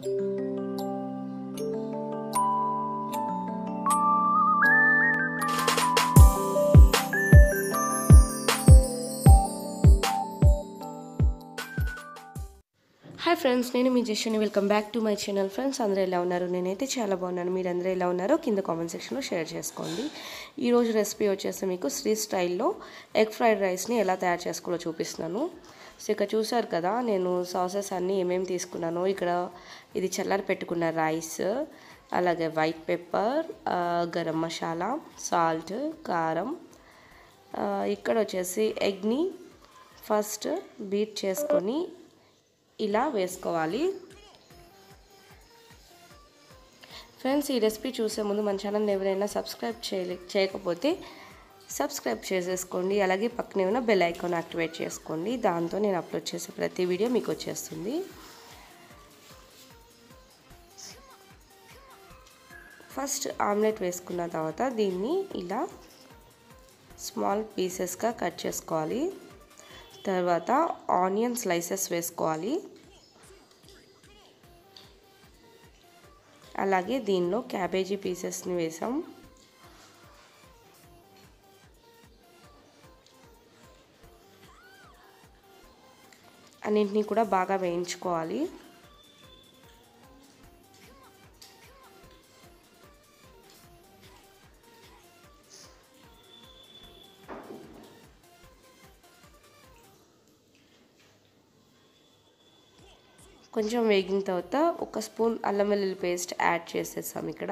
Hi friends, నేను మీ Jeshani. Welcome back to my channel. Friends, అందరూ ఎలా ఉన్నారు? నేనైతే చాలా బాగున్నాను. మీరు అందరూ ఎలా ఉన్నారో కింద కామెంట్ సెక్షన్లో షేర్ చేసుకోండి. ఈరోజు రెసిపీ వచ్చేసి మీకు శ్రీ స్టైల్లో ఎగ్ ఫ్రైడ్ రైస్ని ఎలా తయారు చేసుకోవాలో చూపిస్తున్నాను. సో ఇక్కడ చూసారు కదా, నేను సాసెస్ అన్నీ ఏమేమి తీసుకున్నాను. ఇక్కడ ఇది చల్లారి పెట్టుకున్న రైస్, అలాగే white pepper, garam masala, salt, కారం. ఇక్కడ వచ్చేసి ఎగ్ని ఫస్ట్ బీట్ చేసుకొని ఇలా వేసుకోవాలి. ఫ్రెండ్స్, ఈ రెసిపీ చూసే ముందు మన ఛానల్ ఎవరైనా సబ్స్క్రైబ్ చేయకపోతే సబ్స్క్రైబ్ చేసేసుకోండి. అలాగే పక్కనే ఉన్న బెల్ ఐకాన్ యాక్టివేట్ చేసుకోండి. దాంతో నేను అప్లోడ్ చేసే ప్రతి వీడియో మీకు వచ్చేస్తుంది. ఫస్ట్ ఆమ్లెట్ వేసుకున్న తర్వాత దీన్ని ఇలా స్మాల్ పీసెస్గా కట్ చేసుకోవాలి. తర్వాత ఆనియన్ స్లైసెస్ వేసుకోవాలి. అలాగే దీనిలో క్యాబేజీ పీసెస్ని వేసాం. అన్నింటినీ కూడా బాగా వేయించుకోవాలి. కొంచెం వేగిన తర్వాత ఒక స్పూన్ అల్లం వెల్లుల్లి పేస్ట్ యాడ్ చేసేసాం. ఇక్కడ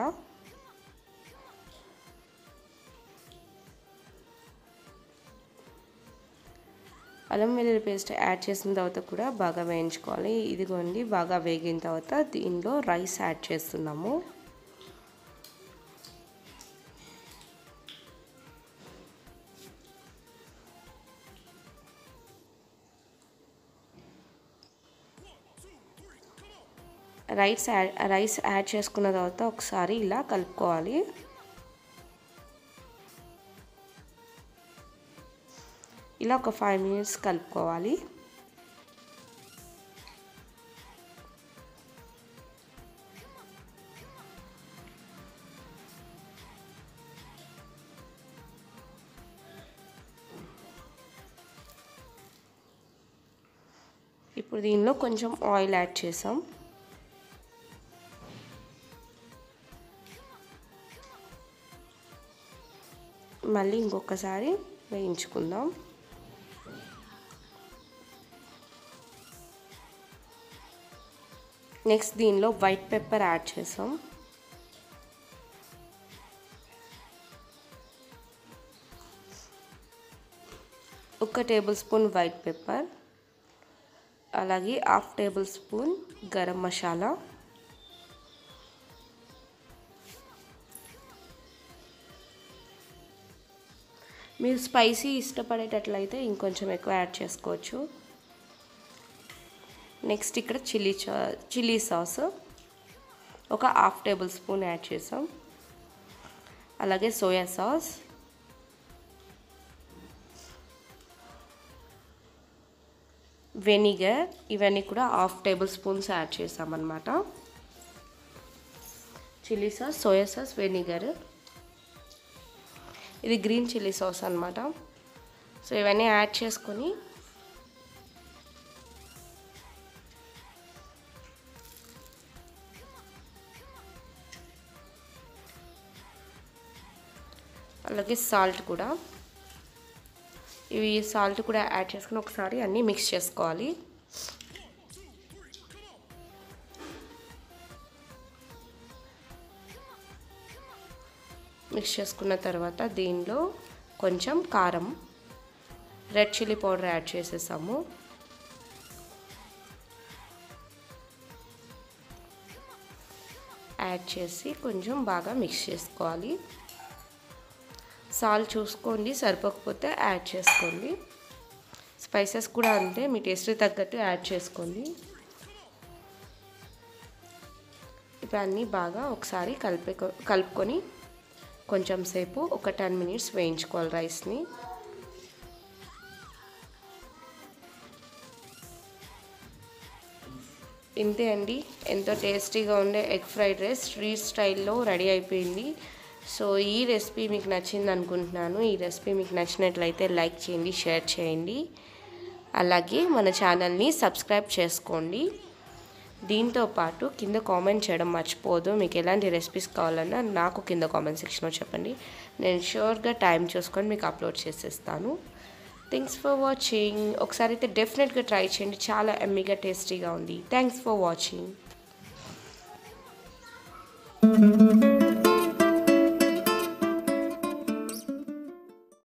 అల్లం వెల్లుల్లి పేస్ట్ యాడ్ చేసిన తర్వాత కూడా బాగా వేయించుకోవాలి. ఇదిగోండి, బాగా వేగిన తర్వాత దీనిలో రైస్ యాడ్ చేస్తున్నాము. రైస్ యాడ్ చేసుకున్న తర్వాత ఒకసారి ఇలా కలుపుకోవాలి. ఇలా ఒక 5 minutes కలుపుకోవాలి. ఇప్పుడు దీనిలో కొంచెం ఆయిల్ యాడ్ చేసాం. మళ్ళీ ఇంకొకసారి వేయించుకుందాం. నెక్స్ట్ దీనిలో వైట్ పెప్పర్ యాడ్ చేసాం. ఒక టేబుల్ స్పూన్ వైట్ పెప్పర్, అలాగే 1/2 టేబుల్ స్పూన్ గరం మసాలా, మీరు స్పైసీ ఇష్టపడేటట్లయితే ఇంకొంచెం ఎక్కువ యాడ్ చేసుకోవచ్చు. నెక్స్ట్ ఇక్కడ చిల్లీ సాస్ ఒక 1/2 టేబుల్ స్పూన్ యాడ్ చేసాం. అలాగే సోయా సాస్, వెనిగర్, ఇవన్నీ కూడా 1/2 టేబుల్ స్పూన్స్ యాడ్ చేసామన్నమాట. Chilli sauce, soya sauce, vinegar, ఇది గ్రీన్ చిల్లీ సాస్ అన్నమాట. సో ఇవన్నీ యాడ్ చేసుకొని అలాగే సాల్ట్ కూడా యాడ్ చేసుకొని ఒకసారి అన్నీ మిక్స్ చేసుకోవాలి. మిక్స్ చేసుకున్న తర్వాత దీనిలో కొంచెం కారం, రెడ్ చిల్లీ పౌడర్ యాడ్ చేసేసాము. యాడ్ చేసి కొంచెం బాగా మిక్స్ చేసుకోవాలి. సాల్ట్ చూసుకోండి, సరిపోకపోతే యాడ్ చేసుకోండి. స్పైసెస్ కూడా అంతే, మీ టేస్ట్కి తగ్గట్టు యాడ్ చేసుకోండి. ఇవన్నీ బాగా ఒకసారి కలుపుకొని కొంచెం సేపు ఒక 10 minutes వేయించుకోవాలి రైస్ని. ఇంతే అండి, ఎంతో టేస్టీగా ఉండే ఎగ్ ఫ్రైడ్ రైస్ స్ట్రీట్ స్టైల్లో రెడీ అయిపోయింది. సో ఈ రెసిపీ మీకు నచ్చింది అనుకుంటున్నాను. ఈ రెసిపీ మీకు నచ్చినట్లయితే లైక్ చేయండి, షేర్ చేయండి, అలాగే మన ఛానల్ని సబ్స్క్రైబ్ చేసుకోండి. దీంతో పాటు కింద కామెంట్ చేయడం మర్చిపోదు. మీకు ఎలాంటి రెసిపీస్ కావాలన్నా నాకు కింద కామెంట్ సెక్షన్లో చెప్పండి. నేను షూర్గా టైం చూసుకొని మీకు అప్లోడ్ చేసేస్తాను. Thanks for watching. ఒకసారి అయితే డెఫినెట్గా ట్రై చేయండి, చాలా ఎమ్మీగా టేస్టీగా ఉంది. Thanks for watching.